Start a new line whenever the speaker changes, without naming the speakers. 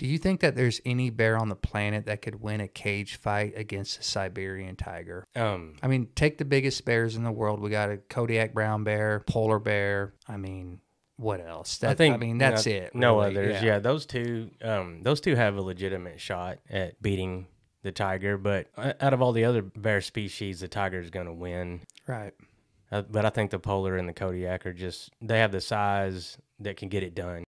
Do you think that there's any bear on the planet that could win a cage fight against a Siberian tiger? I mean, take the biggest bears in the world. We got a Kodiak brown bear, polar bear. I mean, what else? That's it.
No
really.
others. Yeah, those two have a legitimate shot at beating the tiger. But out of all the other bear species, the tiger is going to win.
Right.
But I think the polar and the Kodiak they have the size that can get it done.